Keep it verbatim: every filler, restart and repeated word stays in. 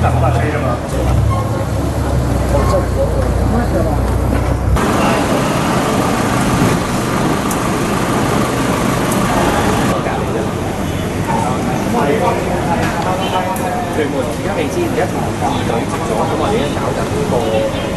架好架車㗎嘛。哦，真係乜㗎嘛？屯門而家未知，而家同二隊接咗，咁我哋而家搞緊嗰個。